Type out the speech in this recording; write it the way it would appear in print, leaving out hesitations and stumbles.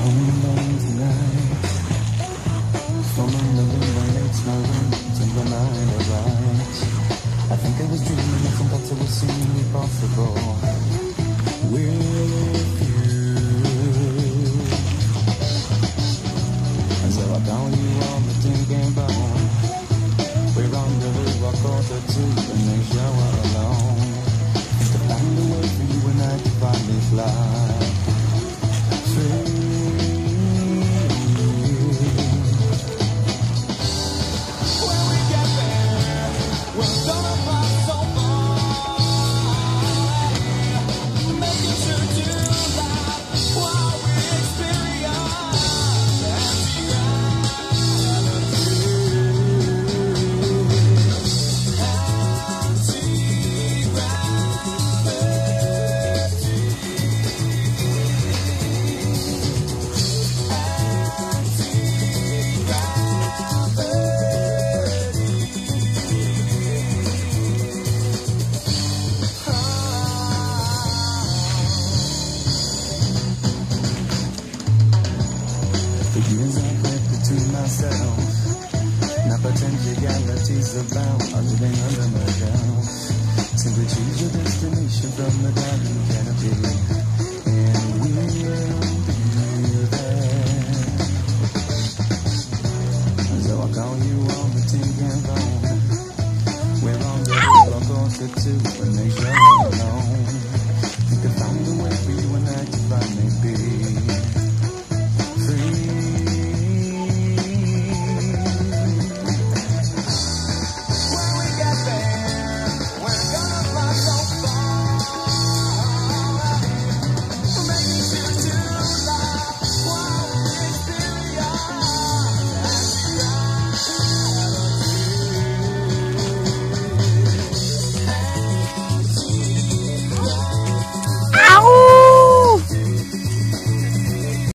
home alone tonight. From under the late snow till the night arrives. I think I was dreaming of thoughts that would seem impossible with you. And so I call you on the thinking bone. We're on the river quarter to the next shower alone. To find a way for you and I to finally fly free. When we get there, we're gonna fly so far. Making sure to laugh while we experience now potentialities abound, are living under my ground. Simply choose your destination from the garden canopy.